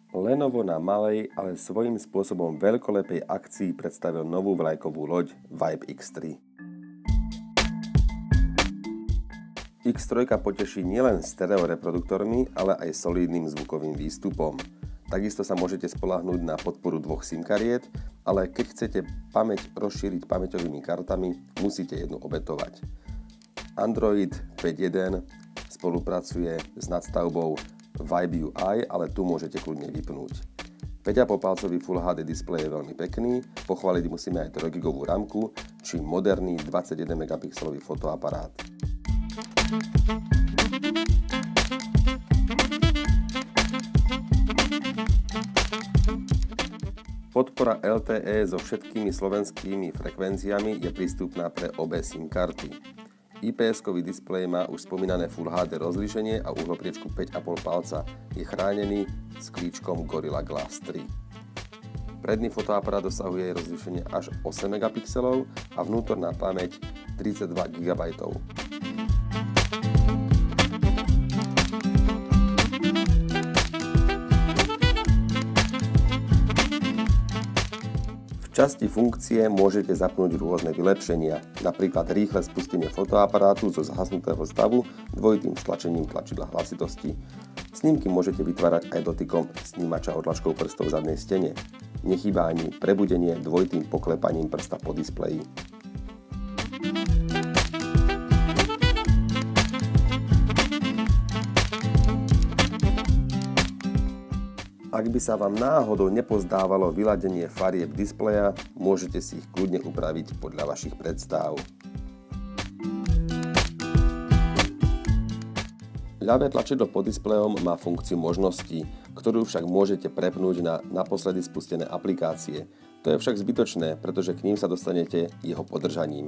Lenovo na malej, ale svojím spôsobom veľkolepej akcii predstavil novú vlajkovú loď Vibe X3. X3 poteší nielen stereo reproduktormi, ale aj solidným zvukovým výstupom. Takisto sa môžete spoľahnúť na podporu 2 SIM kariet, ale keď chcete pamäť rozšíriť pamäťovými kartami, musíte jednu obetovať. Android 5.1 spolupracuje s nadstavbou Vibe UI, ale tu môžete kľudne vypnúť. 5,5 palcový Full HD displej je veľmi pekný, pochváliť musíme aj 3 GB ramku, či moderný 21 megapixelový fotoaparát. Podpora LTE so všetkými slovenskými frekvenciami je prístupná pre obe SIM karty. IPS-kový displej má už spomínané Full HD rozlíšenie a uhlopriečku 5,5 palca. Je chránený s klíčkom Gorilla Glass 3. Predný fotoaparát dosahuje rozlíšenie až 8 megapixelov a vnútorná pamäť 32 GB. V časti funkcie môžete zapnúť rôzne vylepšenia, napríklad rýchle spustenie fotoaparátu zo zhasnutého stavu dvojitým stlačením tlačidla hlasitosti. Snímky môžete vytvárať aj dotykom snímača odlažkou prstov v zadnej stene. Nechýba ani prebudenie dvojitým poklepaním prsta po displeji. Ak by sa vám náhodou nepozdávalo vyladenie farieb displeja, môžete si ich kľudne upraviť podľa vašich predstáv. Ľavé tlačidlo pod displejom má funkciu možností, ktorú však môžete prepnúť na naposledy spustené aplikácie. To je však zbytočné, pretože k ním sa dostanete jeho podržaním.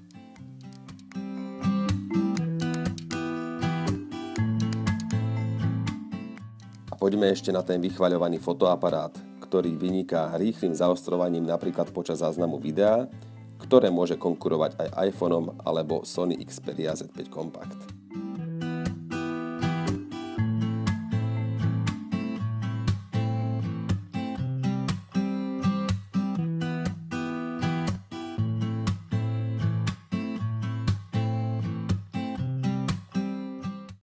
Poďme ešte na ten vychvaľovaný fotoaparát, ktorý vyniká rýchlym zaostrovaním napríklad počas záznamu videa, ktoré môže konkurovať aj iPhoneom alebo Sony Xperia Z5 Compact.